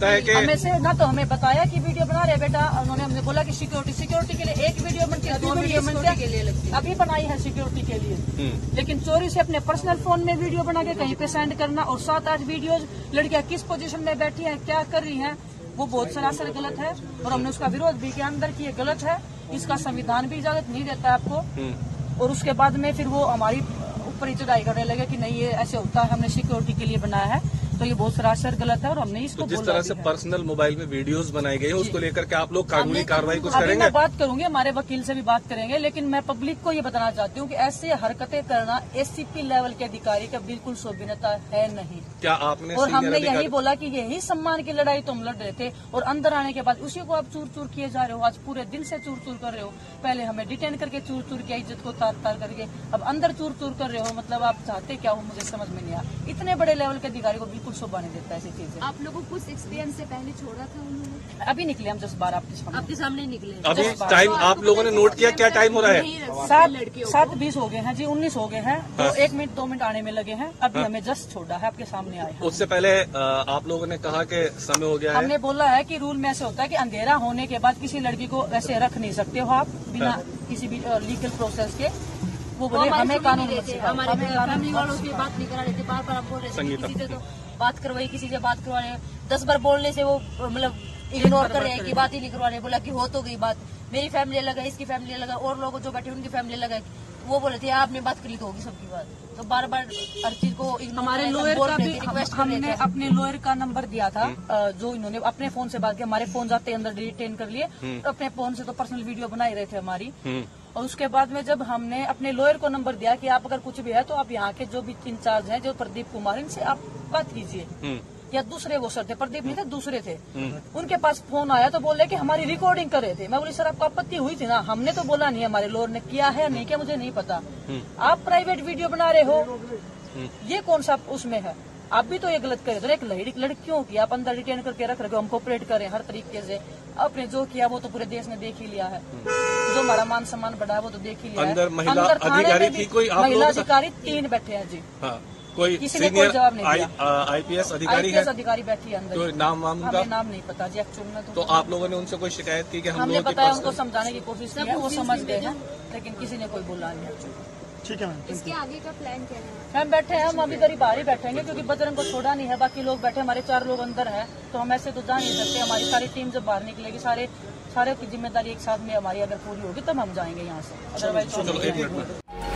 लगता है कि हमें से ना तो हमें बताया कि वीडियो बना रहे बेटा, उन्होंने हमने बोला कि सिक्योरिटी के लिए एक वीडियो बनती है, 2 वीडियो बनती है के लिए अभी बनाई है सिक्योरिटी के लिए। लेकिन चोरी से अपने पर्सनल फोन में वीडियो बना के कहीं पे सेंड करना और 7-8 वीडियो लड़कियां किस पोजीशन में बैठी हैं, क्या कर रही हैं, वो बहुत सरासर गलत है और हमने उसका विरोध भी किया अंदर कि ये गलत है, इसका संविधान भी इजाजत नहीं देता है आपको। और उसके बाद में फिर वो हमारी ऊपर ही चढ़ाई करने लगे कि नहीं ये ऐसे होता है, हमने सिक्योरिटी के लिए बनाया है, तो ये बहुत सरासर गलत है और हमने इसको तो जिस तरह से पर्सनल मोबाइल में वीडियोस बनाई गई है उसको लेकर के आप लोग कानूनी कार्रवाई कुछ करेंगे? मैं बात करूंगी, हमारे वकील से भी बात करेंगे, लेकिन मैं पब्लिक को ये बताना चाहती हूँ कि ऐसे हरकतें करना एसीपी लेवल के अधिकारी का बिल्कुल शोभनीयता है नहीं। क्या आपने और हमने यही बोला कि यही सम्मान की लड़ाई तुम लड़ रहे थे और अंदर आने के बाद उसी को आप चूर चूर किए जा रहे हो, आज पूरे दिन से चूर चूर कर रहे हो। पहले हमें डिटेन करके चूर चूर किया, इज्जत को तार तार करके, अब अंदर चूर चूर कर रहे हो, मतलब आप चाहते क्या हो मुझे समझ में नहीं आया। इतने बड़े लेवल के अधिकारी को बिल्कुल शोभा नहीं देता है। आप लोगों को 6 PM से पहले छोड़ा था उन्होंने? अभी निकले हम 10 12 आपके सामने निकले। अभी टाइम आप लोगों ने नोट किया, क्या टाइम हो रहा है? 7:20 हो गए हैं जी, 19 हो गए हैं, तो 1 मिनट 2 मिनट आने में लगे हैं। अभी हमें जस्ट छोड़ा है, आपके सामने आए हैं। उससे पहले आप लोगों ने कहा कि समय हो गया है। हमने बोला है कि रूल में ऐसे होता है कि अंधेरा होने के बाद किसी लड़की को वैसे रख नहीं सकते हो आप बिना किसी भी लीगल प्रोसेस के। वो बोले हमें कानून हमारे फैमिली वालों की बात नहीं करा रहे थे, बार बार आप बोल रहे थे किसी से तो बात करवाई, किसी से बात करवा रहे, 10 बार बोलने से वो मतलब इग्नोर कर रहे हैं कि बात ही नहीं करवा रहे। बोला कि हो तो गई बात, मेरी फैमिली अलग है, इसकी फैमिली अलग है, और लोग जो बैठे उनकी फैमिली अलग है। वो बोले थे आपने बात करी तो होगी सबकी बात, तो बार बार हर चीज को हमारे लॉयर का भी हमने अपने लॉयर का नंबर दिया था, जो इन्होंने अपने फोन से बात किया, हमारे फोन जाते अंदर डिटेन कर लिए, अपने फोन से तो पर्सनल वीडियो बना ही रहे थे हमारी। और उसके बाद में जब हमने अपने लॉयर को नंबर दिया कि आप अगर कुछ भी है तो आप यहाँ के जो भी इंचार्ज हैं, जो प्रदीप कुमार, इनसे आप बात कीजिए, या दूसरे वो सर थे, प्रदीप नहीं थे, दूसरे थे, उनके पास फोन आया तो बोले कि हमारी रिकॉर्डिंग कर रहे थे। मैं बोली सर आपको आपत्ति हुई थी ना? हमने तो बोला नहीं, हमारे लॉयर ने किया है नहीं क्या मुझे नहीं पता, आप प्राइवेट वीडियो बना रहे हो, ये कौन सा उसमें है? आप भी तो ये गलत करे थे। एक लड़कियों की आप अंदर डिटेन करके रख रहे हो, हम कोऑपरेट करें हर तरीके से, आपने जो किया वो तो पूरे देश ने देख ही लिया है, जो हमारा मान सम्मान बढ़ा है वो तो देख ही लिया है। अंदर महिला अधिकारी थी कोई? महिला अधिकारी 3 बैठे हैं जी। हाँ, कोई किसी ने कोई जवाब नहीं दिया। IPS अधिकारी है? अधिकारी बैठी है अंदर। तो नाम हमें नाम नहीं पता जी एक्चुअल में। तो आप लोगों ने उनसे कोई शिकायत की कि हमने बताया, उनको समझाने की कोशिश की है, वो समझ गए हैं, लेकिन किसी ने कोई बोला नहीं। ठीक है मैम, इसके आगे का प्लान क्या है? हम बैठे हैं, हम अभी करीब बाहर ही बैठेंगे क्योंकि बजरंग को छोड़ा नहीं है, बाकी लोग बैठे, हमारे 4 लोग अंदर हैं, तो हम ऐसे तो जा नहीं सकते। हमारी सारी टीम जब बाहर निकलेगी, सारे की जिम्मेदारी एक साथ में हमारी अगर पूरी होगी तब हम जाएंगे यहाँ से, अदरवाइज।